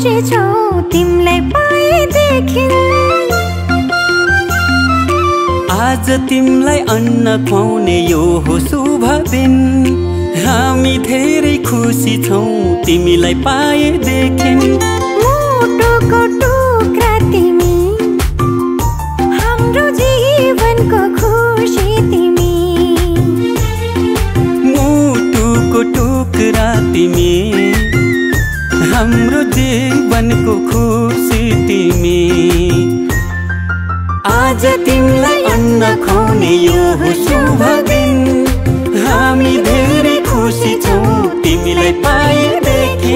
खुसी छौ तिमीलाई पाएदेखि। आज तिमीलाई अन्न खुवाउने यो हो शुभ दिन। हामी धेरै खुसी छौ तिमीलाई पाएदेखि। मुटुको टुक्रा तिमी, हाम्रो जीवनको खुसी तिमी। मुटुको टुक्रा तिमी, हाम्रो जीवनको खुसी तिमी। आज तिमीलाई अन्न खुवाउने यो हो शुभ दिन। हामी धेरै खुसी छौ तिमीलाई पाएदेखि।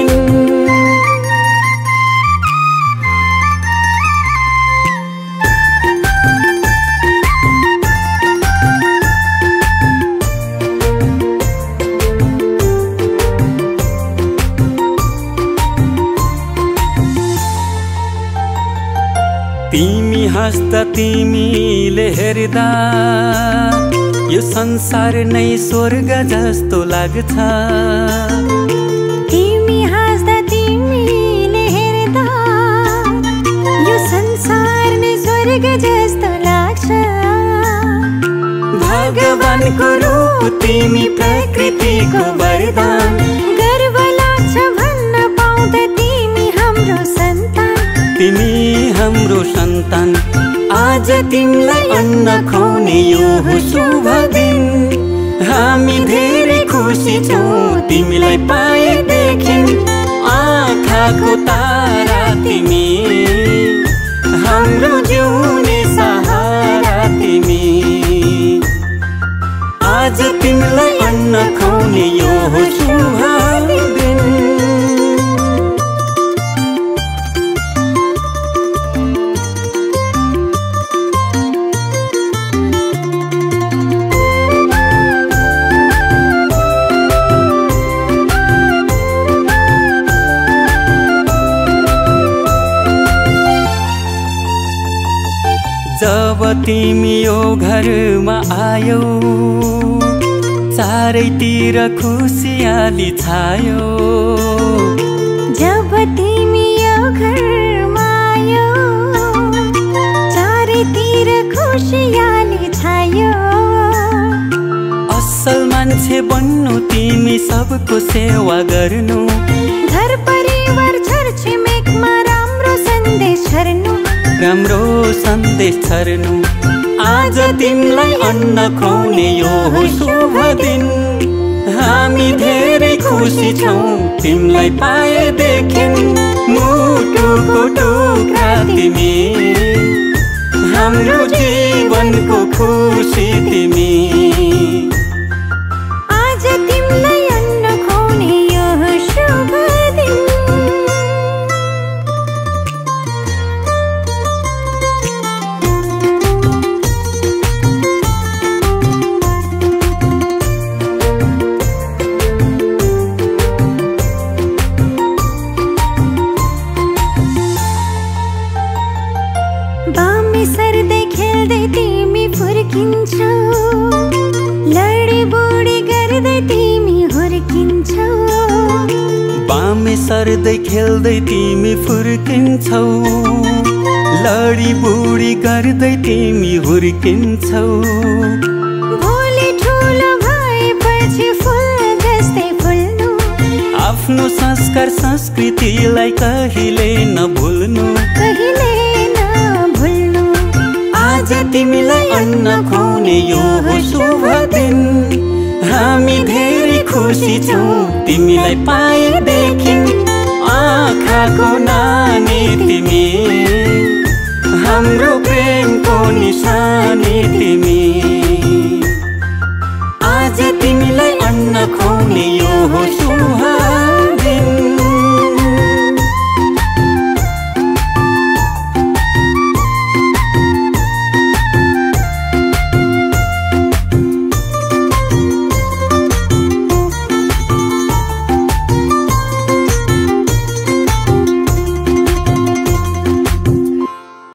तिमी हाँस्दा तिमीले हेर्दा यो संसार नै स्वर्ग जस्तो लाग्छ। तिमी हाँस्दा तिमीले हेर्दा यो संसार नै स्वर्ग जस्तो लाग्छ। भगवानको रूप तिमी, प्रकृतिको वरदान। गर्व लाग्छ भन्न पाउँदा तिमी हाम्रो सन्तान। तिमी हाम्रो सन्तान। आज तिमीलाई अन्न खुवाउने यो हो शुभ दिन। हामी धेरै खुसी छौ तिमीलाई पाएदेखि। आँखाको तारा तिमी, हाम्रो जिउने सहारा तिमी। आज तिमीलाई अन्न खुवाउने यो हो शुभ दिन। जब तिमी यो घरमा आयौ चारैतिर खुसियाली छायो। जब तिमी यो घरमा आयौ चारैतिर खुसियाली छायो। असल मान्छे बन्नु तिमी, सबको सेवा गर्नु। घर परिवार छरछिमेकमा राम्रो सन्देश छर्नु। राम्रो सन्देश छर्नु। आज तिमीलाई अन्न खुवाउने यो हो शुभ दिन। हामी धेरै खुसी छौ तिमीलाई पाएदेखि। मुटुको टुक्रा तिमी, हाम्रो जीवनको खुसी तिमी। आज तिमीलाई अन्न खुवाउने यो हो शुभ दिन। बामे सर्दै खेल्दै तिमी फुर्किन्छौ। लडी बुडी गर्दै तिमी हुर्किन्छौ। बामे सर्दै खेल्दै तिमी फुर्किन्छौ। लडी बुडी गर्दै तिमी हुर्किन्छौ। भोलि ठुलो भएपछि फुल जस्तै फुल्नु। आफ्नो संस्कार संस्कृतिलाई कहिले नभुल्नु। कहिले नभुल्नु। आज तिमीलाई अन्न खुवाउने यो हो शुभ दिन। हामी धेरै खुसी छौ तिमीलाई पाएदेखि। आँखाको नानी तिमी, हाम्रो प्रेम